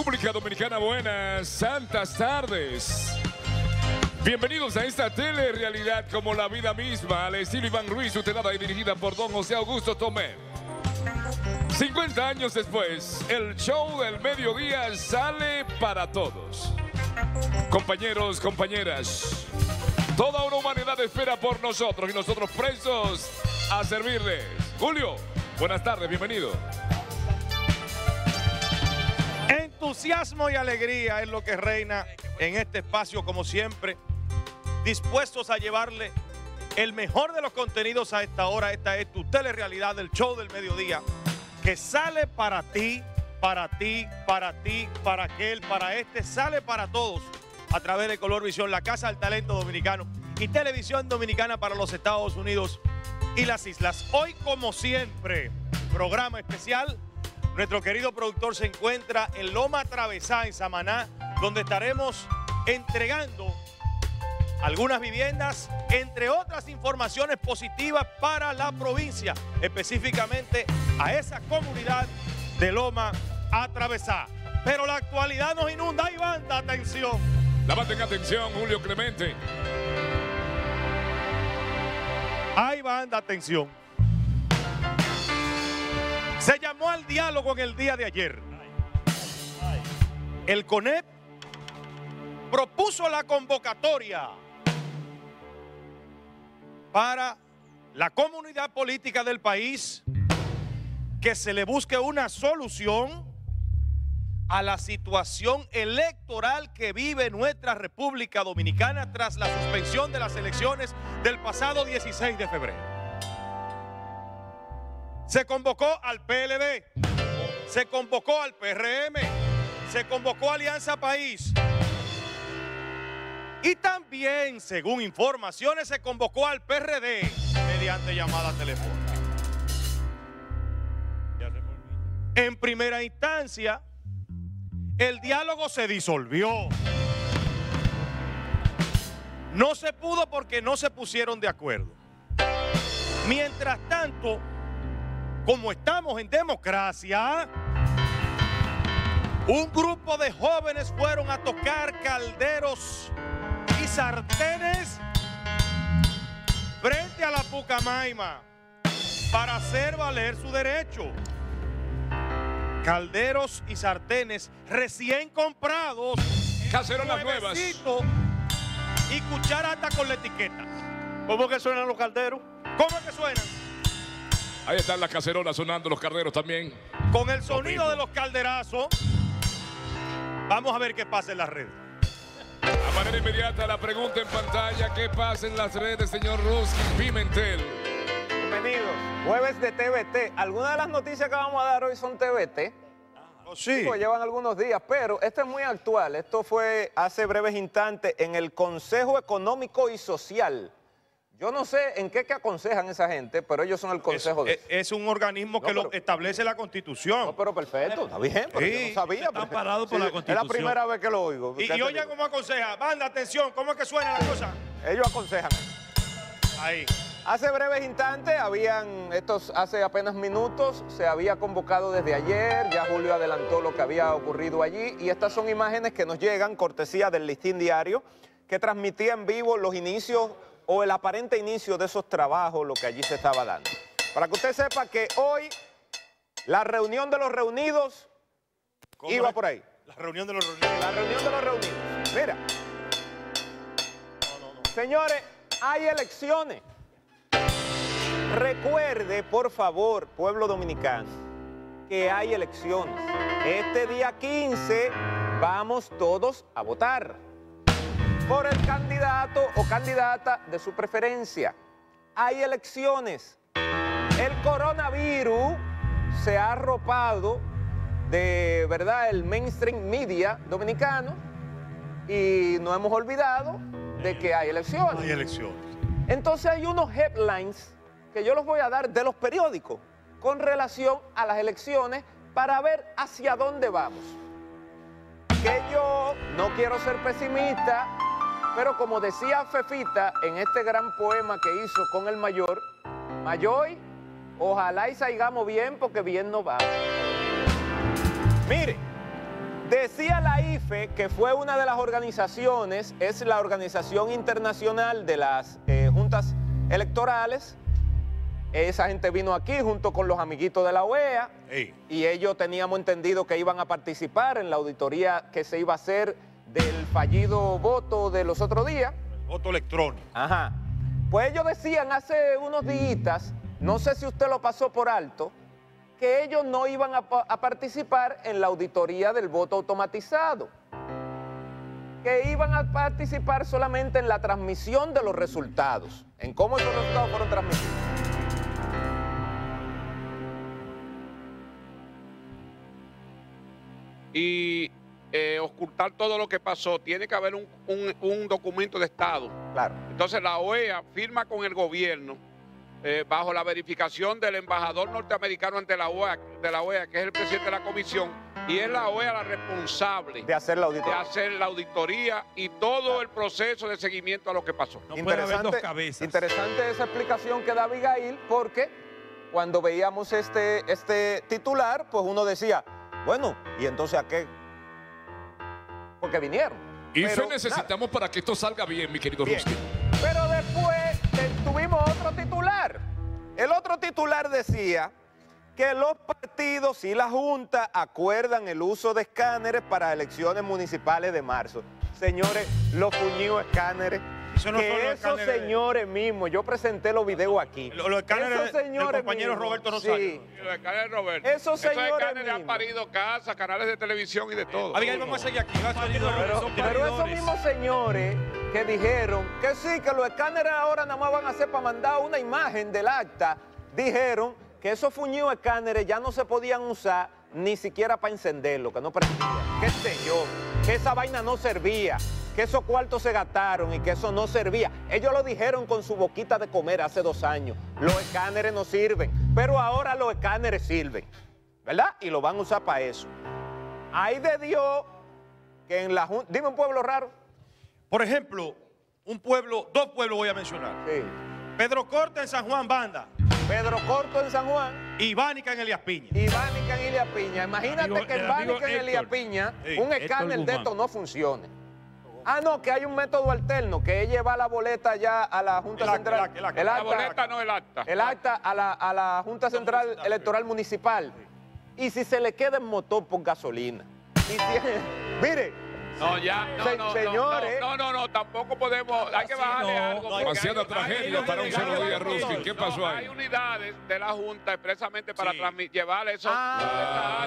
República Dominicana, buenas, santas tardes. Bienvenidos a esta telerealidad como la vida misma, al estilo Iván Ruiz, tutelada y dirigida por don José Augusto Tomé. 50 años después, el show del mediodía sale para todos. Compañeros, compañeras, toda una humanidad espera por nosotros y nosotros prestos a servirles. Julio, buenas tardes, bienvenido. Entusiasmo y alegría es lo que reina en este espacio, como siempre, dispuestos a llevarle el mejor de los contenidos a esta hora. Esta es tu telerealidad del show del mediodía, que sale para ti, para ti, para ti, para aquel, para este, sale para todos a través de Color Visión, la Casa del Talento Dominicano y Televisión Dominicana para los Estados Unidos y las islas. Hoy, como siempre, programa especial. Nuestro querido productor se encuentra en Loma Atravesada, en Samaná, donde estaremos entregando algunas viviendas, entre otras informaciones positivas para la provincia, específicamente a esa comunidad de Loma Atravesada. Pero la actualidad nos inunda. ¡Ay, banda, atención! La banda en atención, Julio Clemente. ¡Ay, banda, atención! Se llamó al diálogo en el día de ayer. El CONEP propuso la convocatoria para la comunidad política del país, que se le busque una solución a la situación electoral que vive nuestra República Dominicana tras la suspensión de las elecciones del pasado 16 de febrero. Se convocó al PLD, se convocó al PRM, se convocó a Alianza País y también, según informaciones, se convocó al PRD mediante llamada telefónica. En primera instancia, el diálogo se disolvió. No se pudo porque no se pusieron de acuerdo. Mientras tanto, como estamos en democracia, un grupo de jóvenes fueron a tocar calderos y sartenes frente a la Pucamaima para hacer valer su derecho. Calderos y sartenes recién comprados, Cacerolas nuevas y cuchara hasta con la etiqueta. ¿Cómo que suenan los calderos? ¿Cómo que suenan? Ahí están las cacerolas sonando, los carneros también. Con el sonido de los calderazos, vamos a ver qué pasa en las redes. A manera inmediata, la pregunta en pantalla: ¿qué pasa en las redes, señor Ruskin Pimentel? Bienvenidos. Jueves de TVT. Algunas de las noticias que vamos a dar hoy son TVT. Oh, sí. Pues llevan algunos días, pero esto es muy actual. Esto fue hace breves instantes en el Consejo Económico y Social. Yo no sé en qué aconsejan esa gente, pero ellos son el consejo de eso. Es un organismo que lo establece la Constitución. No, pero perfecto, está bien, pero Sí, yo no sabía. están parados por la Constitución. Es la primera vez que lo oigo. Y oye cómo aconseja. Banda, atención, ¿cómo es que suena la cosa? Ellos aconsejan. Ahí. Hace breves instantes, hace apenas minutos, se había convocado desde ayer, ya Julio adelantó lo que había ocurrido allí, y estas son imágenes que nos llegan, cortesía del Listín Diario, que transmitía en vivo los inicios o el aparente inicio de esos trabajos, lo que allí se estaba dando. Para que usted sepa que hoy la reunión de los reunidos iba por ahí. La reunión de los reunidos. La reunión de los reunidos. Mira. Señores, hay elecciones. Recuerde, por favor, pueblo dominicano, que hay elecciones. Este día 15 vamos todos a votar por el candidato o candidata de su preferencia. Hay elecciones. El coronavirus se ha arropado de, ¿verdad?, el mainstream media dominicano y no hemos olvidado de que hay elecciones. Hay elecciones. Entonces hay unos headlines que yo los voy a dar de los periódicos con relación a las elecciones para ver hacia dónde vamos. Que yo no quiero ser pesimista, pero como decía Fefita en este gran poema que hizo con el mayor, Mayoy, ojalá y salgamos bien porque bien nos va. Mire, Decía la IFE, que fue una de las organizaciones, es la Organización Internacional de las Juntas Electorales. Esa gente vino aquí junto con los amiguitos de la OEA y ellos teníamos entendido que iban a participar en la auditoría que se iba a hacer del fallido voto de los otros días. Voto electrónico. Ajá. Pues ellos decían hace unos días, no sé si usted lo pasó por alto, que ellos no iban a participar en la auditoría del voto automatizado, que iban a participar solamente en la transmisión de los resultados, en cómo esos resultados fueron transmitidos. Y ocultar todo lo que pasó. Tiene que haber un documento de Estado. Claro. Entonces la OEA firma con el gobierno bajo la verificación del embajador norteamericano ante la OEA, que es el presidente de la comisión, y es la OEA la responsable de hacer la auditoría, y todo el proceso de seguimiento a lo que pasó. No puede haber dos cabezas. Interesante esa explicación que da Abigail, porque cuando veíamos este titular, pues uno decía, bueno, ¿y entonces a qué? Porque vinieron. Y eso necesitamos para que esto salga bien, mi querido Rusky. Pero después tuvimos otro titular. El otro titular decía que los partidos y la Junta acuerdan el uso de escáneres para elecciones municipales de marzo. Señores, los puñidos escáneres. Eso no son los esos escáneres señores mismos, yo presenté los videos aquí. Los escáneres del compañero Roberto Rosario. Sí. Los escáneres de Roberto. Esos señores escáneres han parido casas, canales de televisión y de todo. Abigail, vamos a seguir aquí. Pero esos mismos señores que dijeron que sí, que los escáneres ahora nada más van a ser para mandar una imagen del acta, dijeron que esos fuñidos escáneres ya no se podían usar ni siquiera para encenderlo, que no prendía, qué sé yo, que esa vaina no servía, que esos cuartos se gastaron y que eso no servía. Ellos lo dijeron con su boquita de comer hace 2 años. Los escáneres no sirven, pero ahora los escáneres sirven, ¿verdad? Y lo van a usar para eso. Ahí de Dios que en la Junta... Dime un pueblo raro. Por ejemplo, dos pueblos voy a mencionar. Sí. Pedro Corta en San Juan, Banda. Pedro Corto en San Juan. Y Bánica en Elías Piña. Ibánica en Elías Piña. Imagínate que en Bánica en Elías Piña un escáner de estos no funcione. Ah, no, que hay un método alterno, que es llevar la boleta ya a la Junta Central. La boleta no el acta. El acta a la Junta Central Electoral Municipal. Y si se le queda el motor por gasolina. Mire. No, ya, señores. No, tampoco podemos, hay que bajarle algo. Demasiada tragedia para un solo día, Rusky. ¿Qué pasó ahí? Hay unidades de la Junta expresamente para llevar eso. Claro.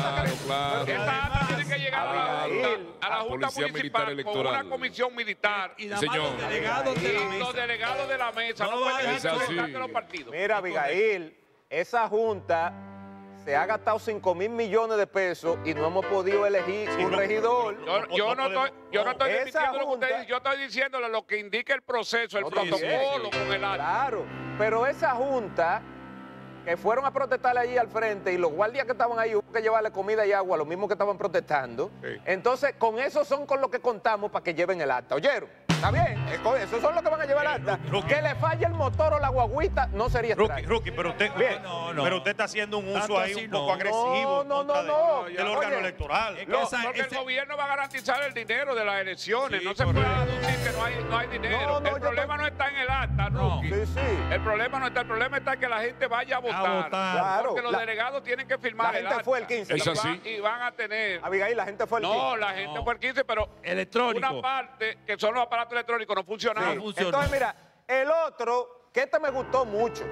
Esta acta tiene que llegar a la Junta Policía Militar Municipal con Electoral. una comisión militar. Y señor. Los delegados de la mesa. No pueden es así. de los partidos. Mira, Abigail, esa Junta se ha gastado 5.000 millones de pesos y no hemos podido elegir un regidor. Yo no estoy Esa diciendo lo que usted Junta- dice, yo estoy diciéndole lo que indica el proceso, el protocolo con el acta. Claro, pero esa Junta que fueron a protestar allí al frente y los guardias que estaban ahí hubo que llevarle comida y agua a los mismos que estaban protestando. Sí. Entonces, con eso son con lo que contamos para que lleven el acta. ¿Oyeron? ¿Está bien? Esos son los que van a llevar el acta. Rookie. Que le falle el motor o la guaguita no sería extraño. Rookie, pero usted, Bien. pero usted está haciendo un uso Tanto ahí así un poco no. agresivo No, del órgano Oye, electoral. Porque el gobierno va a garantizar el dinero de las elecciones. No se puede aducir que no hay dinero. No, el yo problema no está en el acta, Rookie. Sí, sí. El problema está en que la gente vaya a votar. Claro. Porque los delegados tienen que firmar La el gente acta. fue el 15. Es así. Y van a tener... Abigail, la gente fue el 15. No, la gente fue el 15, pero Electrónico. una parte que son los aparatos electrónicos no funcionaron. Sí. Entonces, mira, el otro, que este me gustó mucho.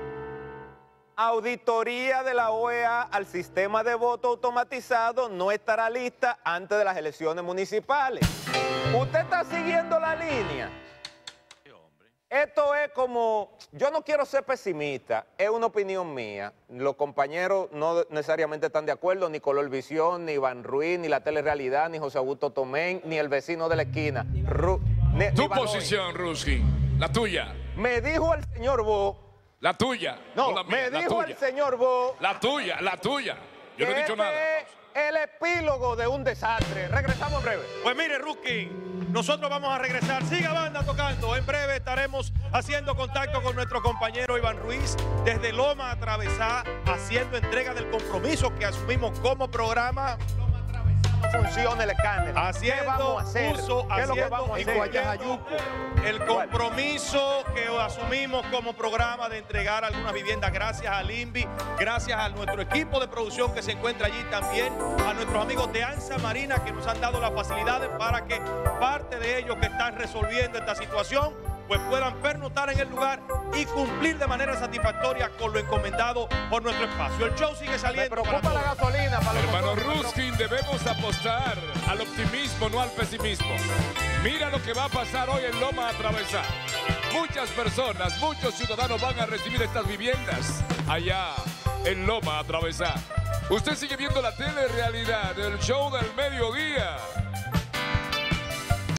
Auditoría de la OEA al sistema de voto automatizado no estará lista antes de las elecciones municipales. ¿Usted está siguiendo la línea? Esto es como, yo no quiero ser pesimista, es una opinión mía. Los compañeros no necesariamente están de acuerdo, ni Color Visión, ni Iván Ruiz, ni la Telerealidad, ni José Augusto Tomén, ni el vecino de la esquina. Tu posición, Rusky. La tuya. Me dijo el señor Bo. La tuya. No, la mía, me la dijo tuya. el señor Bo. La tuya, la tuya. Yo no he que dicho este nada. es el epílogo de un desastre. Regresamos en breve. Pues mire, Rookie, nosotros vamos a regresar. Siga Banda tocando. En breve estaremos haciendo contacto con nuestro compañero Iván Ruiz desde Loma Atravesá, haciendo entrega del compromiso que asumimos como programa. Loma Atravesá. funciona el escáner. ¿Qué vamos a hacer? ¿Qué es lo que vamos a hacer? El compromiso que asumimos como programa de entregar algunas viviendas gracias al INVI, gracias a nuestro equipo de producción que se encuentra allí también, a nuestros amigos de ANSA Marina que nos han dado las facilidades para que parte de ellos que están resolviendo esta situación pues puedan pernoctar en el lugar y cumplir de manera satisfactoria con lo encomendado por nuestro espacio. El show sigue saliendo. Me preocupa la gasolina. Hermano Ruskin, debemos apostar al optimismo, no al pesimismo. Mira lo que va a pasar hoy en Loma Atravesar. Muchas personas, muchos ciudadanos van a recibir estas viviendas allá en Loma Atravesar. Usted sigue viendo la telerrealidad, el show del mediodía.